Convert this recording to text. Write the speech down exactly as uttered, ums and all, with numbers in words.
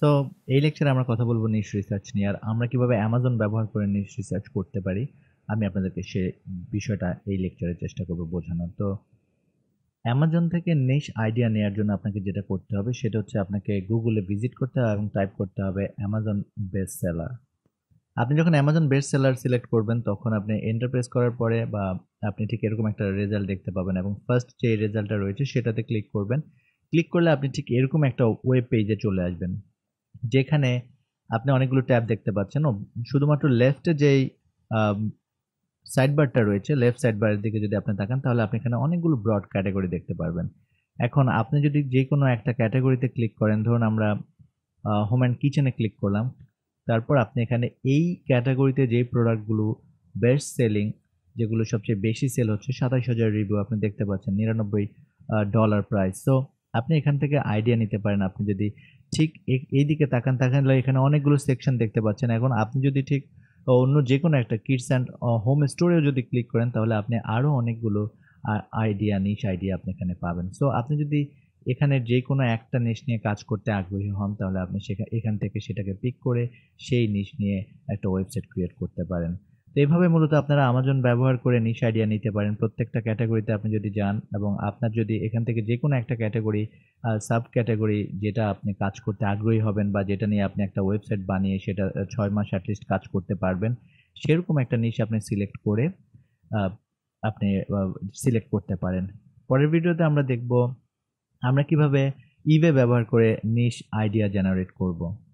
So এই লেকচারে আমরা কথা বলবো নিশ রিসার্চ নিয়ে, আর আমরা কিভাবে অ্যামাজন ব্যবহার করে নিশ রিসার্চ করতে পারি আমি আপনাদেরকে সে বিষয়টা এই লেকচারে চেষ্টা করব বোঝানোর। তো অ্যামাজন থেকে নিশ আইডিয়া নেওয়ার জন্য আপনাকে যেটা করতে হবে সেটা হচ্ছে আপনাকে গুগলে ভিজিট করতে হবে এবং টাইপ করতে হবে অ্যামাজন বেস্ট সেলার। আপনি যখন অ্যামাজন বেস্ট সেলার সিলেক্ট করবেন তখন আপনি এন্টার প্রেস করার পরে বা আপনি ঠিক এরকম একটা রেজাল্ট দেখতে পাবেন এবং ফার্স্ট যে রেজাল্টটা রয়েছে সেটাতে ক্লিক করবেন। ক্লিক করলে আপনি ঠিক এরকম একটা ওয়েব পেজে চলে আসবেন, যেখানে আপনি অনেকগুলো ট্যাব দেখতে পাচ্ছেন। ও শুধুমাত্র লেফটে যেই সাইড বারটা রয়েছে, লেফট সাইড বারের দিকে যদি আপনি তাকান তাহলে আপনি এখানে অনেকগুলো ব্রড ক্যাটাগরি দেখতে পারবেন। এখন আপনি যদি যে কোনো একটা ক্যাটাগরিতে ক্লিক করেন, ধরুন আমরা হোম অ্যান্ড কিচেনে ক্লিক করলাম, তারপর আপনি এখানে এই ক্যাটাগরিতে যেই প্রোডাক্টগুলো বেস্ট সেলিং, যেগুলো সবচেয়ে বেশি সেল হচ্ছে, সাতাশ হাজার রিভিউ আপনি দেখতে পাচ্ছেন, নিরানব্বই ডলার প্রাইস। সো আপনি এখান থেকে আইডিয়া নিতে পারেন। আপনি যদি ঠিক এই দিকে তাকান তাকালে এখানে অনেকগুলো সেকশন দেখতে পাচ্ছেন। এখন আপনি যদি ঠিক অন্য যে কোনো একটা কিডস অ্যান্ড হোম স্টোরেও যদি ক্লিক করেন তাহলে আপনি আরও অনেকগুলো আইডিয়া নিশ আইডিয়া আপনি এখানে পাবেন। সো আপনি যদি এখানে যে কোনো একটা নিশ নিয়ে কাজ করতে আগ্রহী হন তাহলে আপনি সেখান এখান থেকে সেটাকে পিক করে সেই নিশ নিয়ে একটা ওয়েবসাইট ক্রিয়েট করতে পারেন। তো এইভাবে মূলত আপনারা আমাজন ব্যবহার করে নিশ আইডিয়া নিতে পারেন। প্রত্যেকটা ক্যাটাগরিতে আপনি যদি যান এবং আপনার যদি এখান থেকে যে কোনো একটা ক্যাটাগরি সাব ক্যাটাগরি যেটা আপনি কাজ করতে আগ্রহী হবেন বা যেটা নিয়ে আপনি একটা ওয়েবসাইট বানিয়ে সেটা ছয় মাস অ্যাটলিস্ট কাজ করতে পারবেন, সেরকম একটা নিশ আপনি সিলেক্ট করে আপনি সিলেক্ট করতে পারেন। পরের ভিডিওতে আমরা দেখব আমরা কিভাবে ইবে ব্যবহার করে নিশ আইডিয়া জেনারেট করব।